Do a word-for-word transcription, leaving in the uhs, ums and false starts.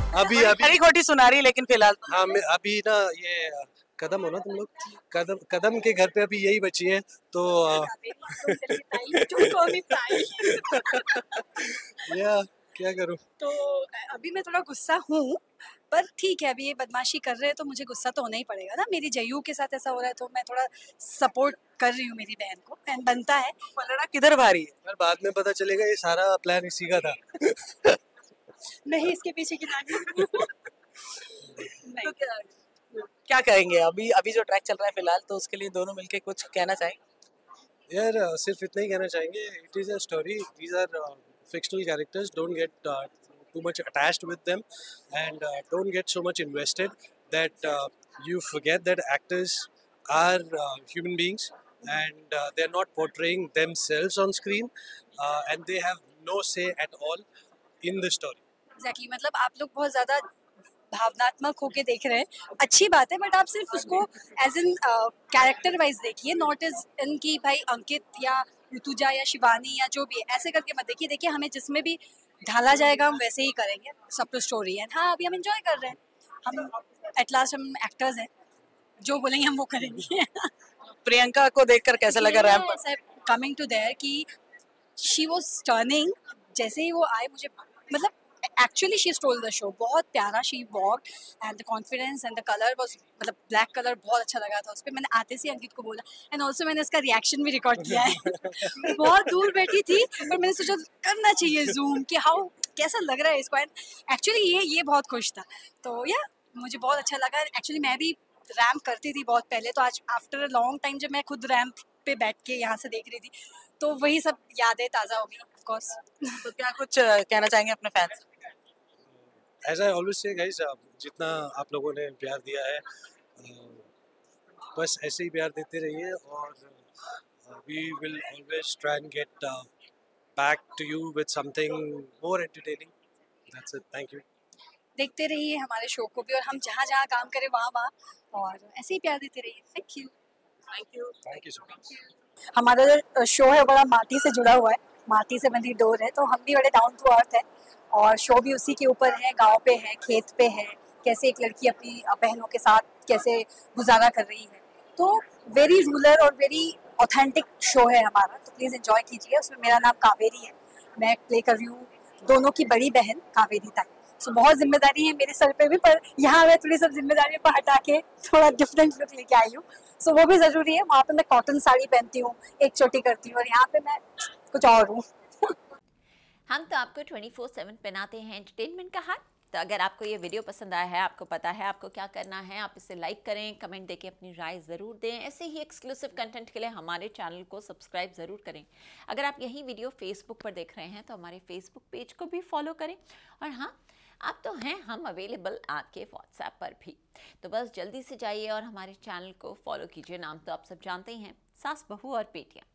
अभी अभी खरी खोटी सुना रही लेकिन फिलहाल हाँ मैं अभी ना ये कदम हो ना तुम लोग कदम कदम के घर पे अभी यही बची है तो या क्या करूं। तो अभी मैं थोड़ा गुस्सा हूँ पर ठीक है, अभी ये बदमाशी कर रहे हैं तो मुझे गुस्सा तो होना ही पड़ेगा ना। मेरी जयू के साथ ऐसा हो रहा है तो मैं थोड़ा सपोर्ट कर रही हूँ मेरी बहन को, एंड बनता है। पलड़ा किधर भारी है? पर बाद में पता चलेगा ये सारा प्लान इसी का था। नहीं, इसके पीछे की नानी। तो क्या, क्या कहेंगे अभी अभी जो ट्रैक चल रहा है फिलहाल, तो उसके लिए दोनों मिलके कुछ कहना चाहेंगे? यार सिर्फ इतना ही कहना चाहेंगे, it is a story, these are fictional characters, don't get uh, too much attached with them and uh, don't get so much invested that uh, you forget that actors are uh, human beings and uh, they're not portraying themselves on screen uh, and they have no say at all in the story. Exactly, मतलब आप लोग बहुत ज्यादा भावनात्मक होके देख रहे हैं, अच्छी बात है, बट आप सिर्फ उसको एज इन कैरेक्टर वाइज देखिए, नॉट एज इन की भाई अंकित या ऋतुजा या शिवानी या जो भी है ऐसे करके मत देखिए। देखिए हमें जिसमें भी ढाला जाएगा हम वैसे ही करेंगे, सब तो स्टोरी है। हाँ अभी हम एंजॉय कर रहे हैं, हम एट लास्ट हम एक्टर्स हैं, जो बोलेंगे हम वो करेंगे। प्रियंका को देखकर कैसा लगा रैंप पर? कमिंग टू देयर कि शी वाज टर्निंग, जैसे ही वो आए मुझे मतलब actually she stole the show, बहुत प्यारा she walked and the confidence and the colour was, मतलब ब्लैक कलर बहुत अच्छा लगा था उस पर। मैंने आते से अंकित को बोला एंड ऑल्सो मैंने इसका रिएक्शन भी रिकॉर्ड किया है। बहुत दूर बैठी थी पर मैंने सोचा करना चाहिए जूम कि हाउ कैसा लग रहा है इसको, एंड एक्चुअली ये ये बहुत खुश था। तो या मुझे बहुत अच्छा लगा। एक्चुअली मैं भी रैम्प करती थी बहुत पहले, तो आज आफ्टर अ लॉन्ग टाइम जब मैं खुद रैम्प पे बैठ के यहाँ से देख रही थी तो वही सब यादें ताज़ा हो गई ऑफ कोर्स। तो क्या कुछ कहना चाहेंगे अपने fans? As I always say guys, जितना आप लोगों ने प्यार दिया है बस ऐसे ही प्यार देते रहिए और we will always try and get uh, back to you with something more entertaining. That's it. Thank you. देखते रहिए हमारे शो को भी, और हम जहाँ जहाँ काम करें वहाँ वहाँ, और ऐसे ही प्यार देते रहिए। Thank you thank you Thank you so much. हमारा जो शो है बड़ा माटी से जुड़ा हुआ है, माटी से बंधी डोर है, तो हम भी बड़े डाउन टू अर्थ है और शो भी उसी के ऊपर है। गांव पे है, खेत पे है, कैसे एक लड़की अपनी बहनों के साथ कैसे गुजारा कर रही है। तो वेरी रूरल और वेरी ऑथेंटिक शो है हमारा, तो प्लीज़ एंजॉय कीजिए। उसमें मेरा नाम कावेरी है, मैं प्ले कर रही हूँ दोनों की बड़ी बहन कावेरी ताई। सो बहुत जिम्मेदारी है मेरे सर पे भी, पर यहाँ मैं थोड़ी सब जिम्मेदारियों को हटा के थोड़ा डिफरेंट लुक लेके आई हूँ। सो वो भी ज़रूरी है। वहाँ पे मैं कॉटन साड़ी पहनती हूँ, एक चोटी करती हूँ, और यहाँ पे मैं कुछ और हूँ। हम तो आपको ट्वेंटी फोर सेवन पहनाते हैं एंटरटेनमेंट का हाथ। तो अगर आपको ये वीडियो पसंद आया है, आपको पता है आपको क्या करना है, आप इसे लाइक करें, कमेंट देके अपनी राय ज़रूर दें। ऐसे ही एक्सक्लूसिव कंटेंट के लिए हमारे चैनल को सब्सक्राइब ज़रूर करें। अगर आप यही वीडियो फेसबुक पर देख रहे हैं तो हमारे फेसबुक पेज को भी फॉलो करें। और हाँ, आप तो हैं हम अवेलेबल आपके व्हाट्सएप पर भी, तो बस जल्दी से जाइए और हमारे चैनल को फॉलो कीजिए। नाम तो आप सब जानते ही हैं, सास बहू और बेटियाँ।